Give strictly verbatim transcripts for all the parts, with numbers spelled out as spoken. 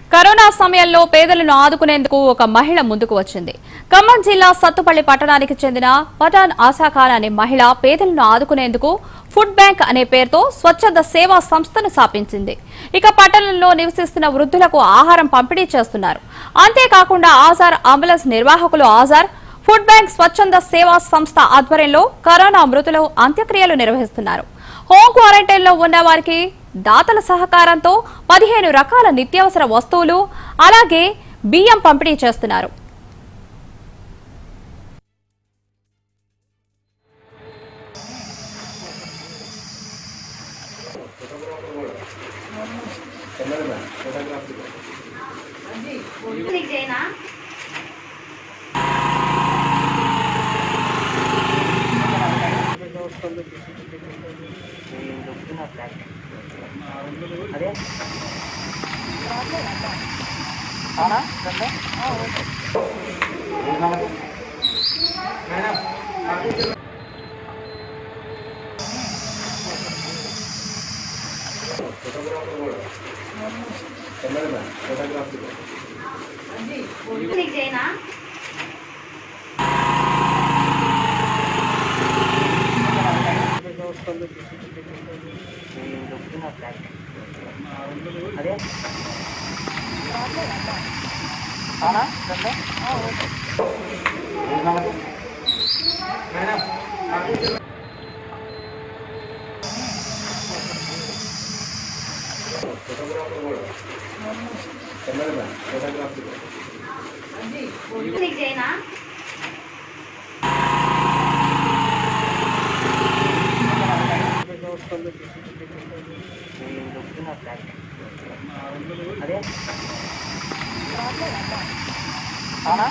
Corona సమయంలో పేదలను ఆదుకునేందుకు ఒక మహిళ ముందుకు వచ్చింది. ఖమ్మం జిల్లా సత్తుపల్లి పట్టణానికి చెందిన పఠాన్ ఆశాఖాన్ అనే మహిళ పేదలను ఆదుకునేందుకు ఫుడ్ బ్యాంక్ అనే పేరుతో స్వచ్ఛంద సేవా సంస్థను స్థాపించింది. ఇక పట్టణంలో నివసిస్తున్న వృద్ధులకు ఆహారం పంపిణీ చేస్తున్నారు. అంతేకాకుండా ఆజార్ అంబులెన్స్ నిర్వాహకులు ఆజార్ ఫుడ్ బ్యాంక్ స్వచ్ఛంద సేవా సంస్థ ఆధ్వర్యంలో కరోనా మృతుల అంత్యక్రియలు నిర్వహిస్తున్నారు. హోం క్వారంటైన్ లో ఉన్న వారికి దాతల సహకారంతో పదిహేను రకాల నిత్యావసర వస్తువులు అలాగే బియ్యం పంపిణీ చేస్తున్నారు. అదే అవునా అదే అవునా అదే అవునా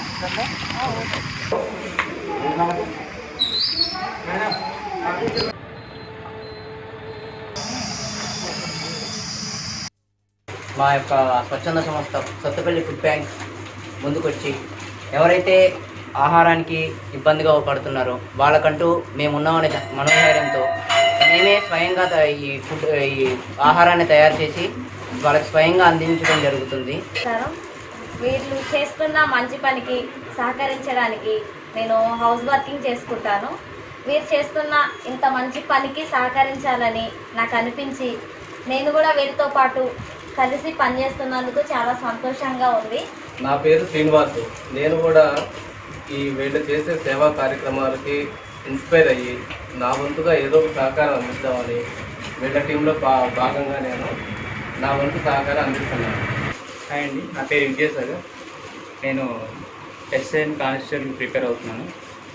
మా యొక్క స్వచ్ఛంద సంస్థ సత్తుపల్లి ఫుడ్ బ్యాంక్ ముందుకొచ్చి ఎవరైతే ఆహారానికి ఇబ్బందిగా పడుతున్నారో వాళ్ళకంటూ మేమున్నామనే మనోధైర్యంతో మేమే స్వయంగా ఈ ఫుడ్ ఈ ఆహారాన్ని తయారు చేసి వాళ్ళకి స్వయంగా అందించడం జరుగుతుంది. వీళ్ళు చేస్తున్న మంచి పనికి సహకరించడానికి నేను హౌస్ వర్కింగ్ చేసుకుంటాను. వీరు చేస్తున్న ఇంత మంచి పనికి సహకరించాలని నాకు అనిపించి నేను కూడా వీరితో పాటు కలిసి పనిచేస్తున్నందుకు చాలా సంతోషంగా ఉంది. నా పేరు శ్రీనివాసు. నేను కూడా ఈ వీళ్ళు చేసే సేవా కార్యక్రమాలకి ఇన్స్పైర్ అయ్యి నా వంతుగా ఏదో ఒక సహకారం అందిద్దామని వీళ్ళ టీంలో బా భాగంగా నేను నా వంతు సహకారం అందిస్తున్నాను. హాయ్ అండి, నా పేరు విజయసాగర్. నేను ఎస్ఐఎన్ కానిస్టేబుల్ ప్రిపేర్ అవుతున్నాను.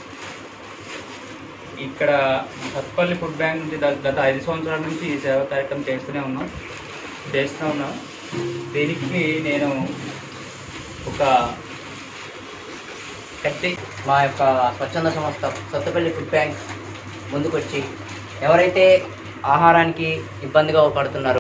ఇక్కడ సత్తుపల్లి ఫుడ్ బ్యాంక్ నుంచి గత ఐదు సంవత్సరాల నుంచి ఈ సేవా కార్యక్రమం చేస్తూనే ఉన్నాం చేస్తూ ఉన్నాం దీనికి నేను ఒక కట్టి మా యొక్క స్వచ్ఛంద సంస్థ సత్తుపల్లి ఫుడ్ బ్యాంక్ ముందుకొచ్చి ఎవరైతే ఆహారానికి ఇబ్బందిగా పడుతున్నారో